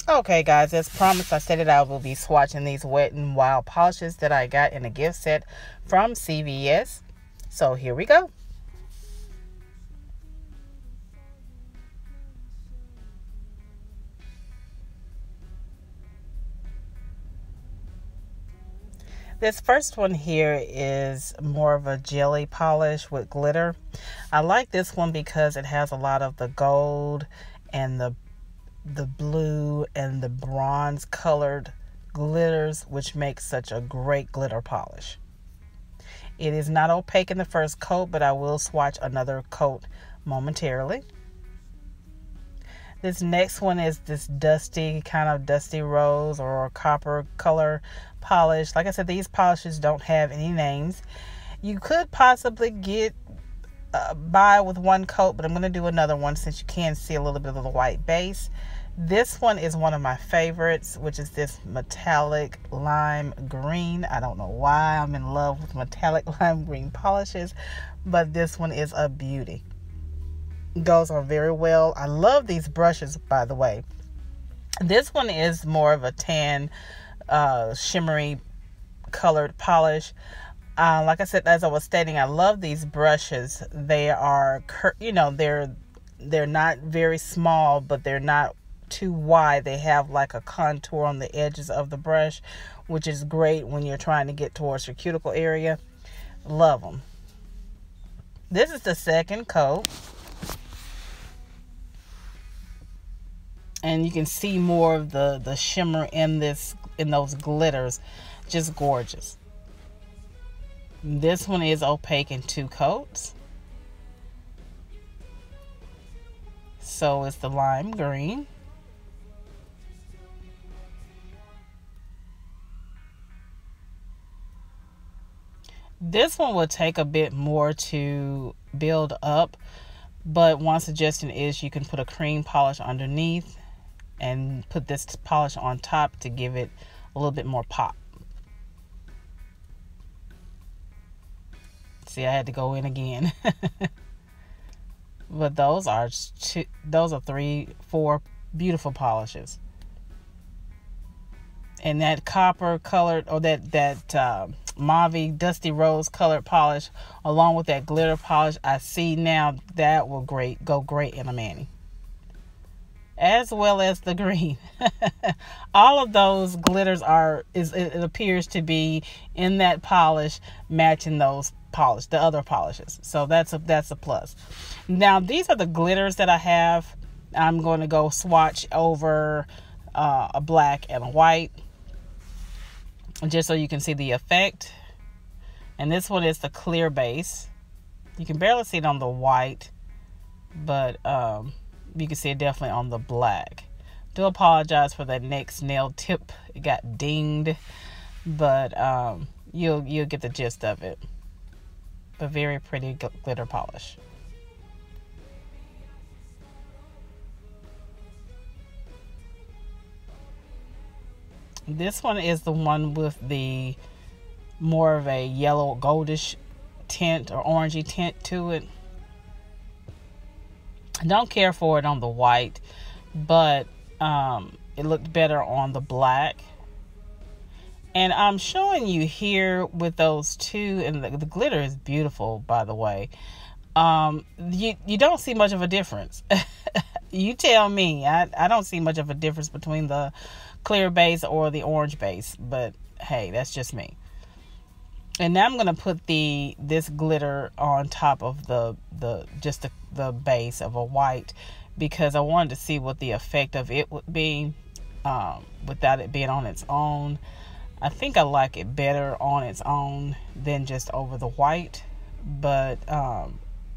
Okay guys, as promised, I stated I will be swatching these Wet n Wild polishes that I got in a gift set from CVS. So here we go. This first one here is more of a jelly polish with glitter. I like this one because it has a lot of the gold and the blue and the bronze colored glitters, which makes such a great glitter polish. It is not opaque in the first coat, but I will swatch another coat momentarily. This next one is this kind of dusty rose or copper color polish. Like I said, these polishes don't have any names. You could possibly get by with one coat, but I'm going to do another one since you can see a little bit of the white base. This one is one of my favorites, which is this metallic lime green. I don't know why I'm in love with metallic lime green polishes, but this one is a beauty. Goes on very well. I love these brushes, by the way. This one is more of a tan, shimmery colored polish. Like I said, as I was stating, I love these brushes. They are, they're not very small, but they're not too wide. They have like a contour on the edges of the brush, which is great when you're trying to get towards your cuticle area. Love them. This is the second coat. And you can see more of the shimmer in those glitters. Just gorgeous. This one is opaque in 2 coats. So it's the lime green. This one will take a bit more to build up, but one suggestion is you can put a cream polish underneath and put this polish on top to give it a little bit more pop. See, I had to go in again. But those are 4 beautiful polishes. And that copper colored, or that mauve dusty rose colored polish, along with that glitter polish, I see now that will go great in a mani, as well as the green. All of those glitters it appears to be in that polish, matching the other polishes. So that's a plus. Now these are the glitters that I have. I'm going to go swatch over a black and a white, just so you can see the effect. And this one is the clear base. You can barely see it on the white, but you can see it definitely on the black. Do apologize for that next nail tip. It got dinged, but you'll get the gist of it. A very pretty glitter polish. This one is the one with the more of a yellow goldish tint or orangey tint to it. I don't care for it on the white, but it looked better on the black. And I'm showing you here with those two, and the glitter is beautiful, by the way. You don't see much of a difference. You tell me. I don't see much of a difference between the clear base or the orange base, but hey, that's just me. And now I'm going to put this glitter on top of the base of a white, because I wanted to see what the effect of it would be without it being on its own. I think I like it better on its own than just over the white, but all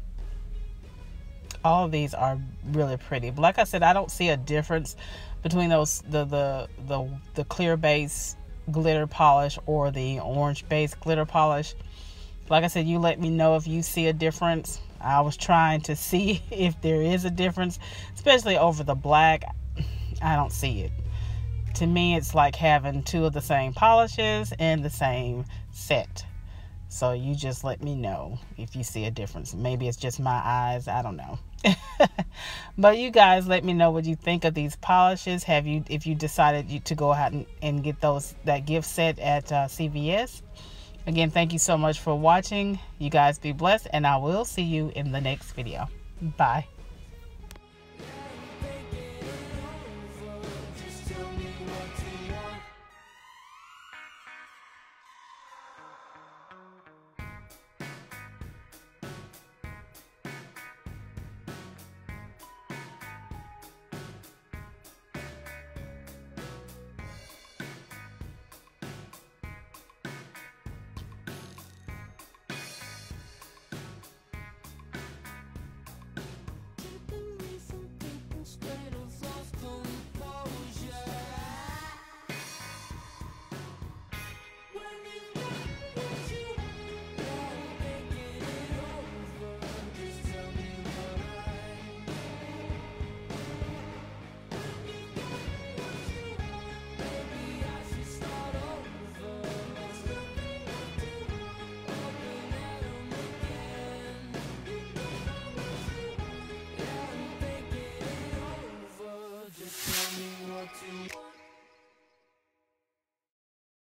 of these are really pretty. But like I said, I don't see a difference between those the clear base glitter polish or the orange base glitter polish. Like I said, you let me know if you see a difference. I was trying to see if there is a difference, especially over the black. I don't see it. To me, it's like having 2 of the same polishes in the same set. So you just let me know if you see a difference. Maybe it's just my eyes, I don't know. But you guys let me know what you think of these polishes. If you decided to go ahead and get that gift set at CVS. Again, thank you so much for watching. You guys be blessed, and I will see you in the next video. Bye.